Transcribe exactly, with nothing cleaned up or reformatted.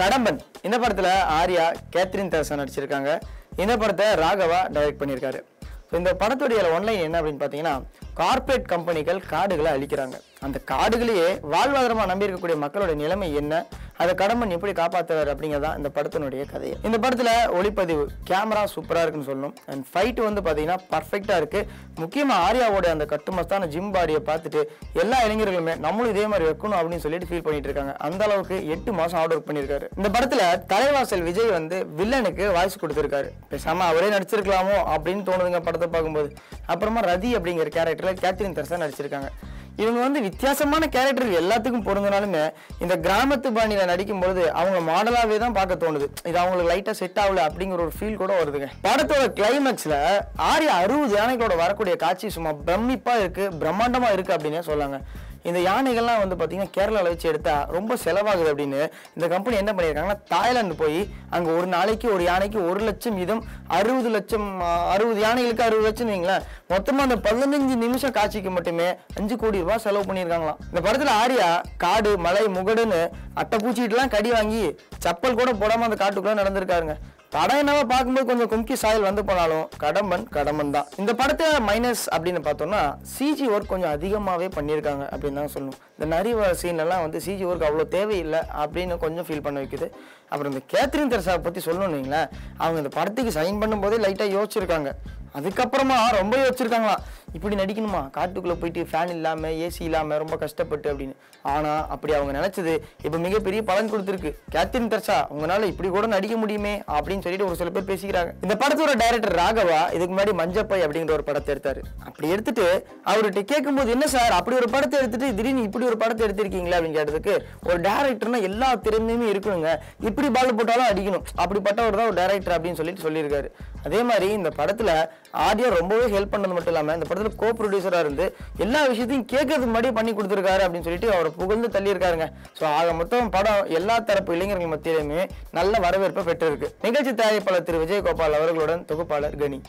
கடம்பன் இந்த படத்துல Arya Catherine Teresa நடிச்சிருக்காங்க. இந்த படத்தை ராகவா டைரக்ட் பண்ணியிருக்காரு. இந்த படத்துடைய ஒன்லைன் என்ன அப்படின்னு பார்த்தீங்கன்னா, கார்பரேட் கம்பெனிகள் காடுகளை அழிக்கிறாங்க. அந்த காடுகளையே வாழ்வாதாரமாக நம்பி இருக்கக்கூடிய மக்களோட நிலைமை என்ன, அதை கடம்பன் எப்படி காப்பாற்றுறாரு அப்படிங்கிறதான் இந்த படத்தினுடைய கதையை. இந்த படத்தில் ஒளிப்பதிவு கேமரா சூப்பராக இருக்குன்னு சொல்லணும். அண்ட் ஃபைட்டு வந்து பார்த்தீங்கன்னா பர்ஃபெக்டாக இருக்குது. முக்கியமாக ஆர்யாவோட அந்த கட்டுமஸ்தான ஜிம் பாடியை பார்த்துட்டு எல்லா இளைஞர்களுமே நம்மளும் இதே மாதிரி வைக்கணும் அப்படின்னு சொல்லிட்டு ஃபீல் பண்ணிட்டு இருக்காங்க. அந்த அளவுக்கு எட்டு மாதம் ஹார்ட் ஒர்க் பண்ணியிருக்காரு. இந்த படத்தில் தலைவாசல் விஜய் வந்து வில்லனுக்கு வாய்ஸ் கொடுத்துருக்காரு. பேசாம அவரே நடிச்சிருக்கலாமோ அப்படின்னு தோணுதுங்க படத்தை பார்க்கும்போது. அப்புறமா ரதி அப்படிங்கிற கேரக்டரில் கேத்ரின் தெரசா நடிச்சிருக்காங்க. இவங்க வந்து வித்தியாசமான கேரக்டர் எல்லாத்துக்கும் பொருந்தினாலுமே இந்த கிராமத்து பாணியில நடிக்கும்போது அவங்க மாடலாவே தான் பார்க்க தோணுது. இது அவங்களுக்கு லைட்டா செட் ஆகல அப்படிங்கிற ஒரு ஃபீல் கூட வருதுங்க. படத்தோட கிளைமேக்ஸ்ல ஆர்யா அறுபது யானைகளோட வரக்கூடிய காட்சி சும்மா பிரமிப்பா இருக்கு, பிரம்மாண்டமா இருக்கு அப்படின்னே சொல்லாங்க. இந்த யானைகள்லாம் வந்து பார்த்தீங்கன்னா கேரளாவில் வச்சு எடுத்தா ரொம்ப செலவாகுது அப்படின்னு இந்த கம்பெனி என்ன பண்ணியிருக்காங்கன்னா, தாய்லாந்து போய் அங்கே ஒரு நாளைக்கு ஒரு யானைக்கு ஒரு லட்சம் வீதம் அறுபது லட்சம் அறுபது யானைகளுக்கு அறுபது லட்சம் வைங்களேன், மொத்தமாக அந்த பதினஞ்சு நிமிஷம் காட்சிக்கு மட்டுமே அஞ்சு கோடி ரூபாய் செலவு பண்ணியிருக்காங்களாம். இந்த படத்தில் ஆர்யா காடு மலை முகடுன்னு அட்டைப்பூச்சிட்டுலாம் கடி வாங்கி சப்பல் கூட போடாமல் அந்த காட்டுக்குள்ளே நடந்திருக்காருங்க. படம் என்னவா பார்க்கும்போது கொஞ்சம் கும்கி சாயல் வந்து போனாலும் கடம்பன் கடம்பன் தான். இந்த படத்தை மைனஸ் அப்படின்னு பார்த்தோம்னா சிஜி ஒர்க் கொஞ்சம் அதிகமாகவே பண்ணியிருக்காங்க அப்படின்னு தான் சொல்லணும். இந்த நிறைய சீன்லாம் வந்து சிஜி ஒர்க் அவ்வளோ தேவையில்லை அப்படின்னு கொஞ்சம் ஃபீல் பண்ண வைக்குது. அப்புறம் இந்த கேத்ரின் தெரசாவை பற்றி சொல்லணும்னு வைங்களேன், அவங்க இந்த படத்துக்கு சைன் பண்ணும்போதே லைட்டாக யோசிச்சிருக்காங்க. அதுக்கப்புறமா ரொம்ப யோசிச்சிருக்காங்களாம், இப்படி நடிக்கணுமா காட்டுக்குள்ளே போயிட்டு ஃபேன் இல்லாமல் ஏசி இல்லாமல் ரொம்ப கஷ்டப்பட்டு அப்படின்னு. ஆனால் அப்படி அவங்க நினச்சது இப்போ மிகப்பெரிய பலன் கொடுத்துருக்கு. கேத்ரின் தெரசா உங்களால் இப்படி கூட நடிக்க முடியுமே அப்படின்னு சொல்லிட்டு ஒரு சில பேர் பேசிக்கிறாங்க. இந்த படத்தோட டைரக்டர் ராகவா இதுக்கு முன்னாடி மஞ்சப்பை அப்படிங்கிற ஒரு படத்தை எடுத்தாரு. அப்படி எடுத்துட்டு அவர்கிட்ட கேட்கும்போது, என்ன சார் அப்படி ஒரு படத்தை எடுத்துட்டு திடீர்னு இப்படி ஒரு படத்தை எடுத்திருக்கீங்களா அப்படின்னு கேட்டதுக்கு, ஒரு டைரக்டர்னா எல்லா திறமையுமே இருக்கணுங்க, இப்படி பால் போட்டாலும் அடிக்கணும், அப்படிப்பட்டவர் தான் ஒரு டைரக்டர் அப்படின்னு சொல்லிட்டு சொல்லியிருக்காரு. அதே மாதிரி இந்த படத்துல ஆர்யா ரொம்பவே ஹெல்ப் பண்ணது மட்டும் இல்லாமல் இந்த படத்தில் கோ ப்ரொடியூசராக இருந்து எல்லா விஷயத்தையும் கேட்கறதுக்கு முன்னாடி பண்ணி கொடுத்துருக்காரு அப்படின்னு சொல்லிட்டு அவரை புகழ்ந்து தள்ளியிருக்காருங்க. ஸோ ஆக மொத்தம் படம் எல்லா தரப்பு இளைஞர்கள் மத்தியிலுமே நல்ல வரவேற்பை பெற்றிருக்கு. நிகழ்ச்சி தயாரிப்பாளர் திரு விஜயகோபால் அவர்களுடன் தொகுப்பாளர் கனி.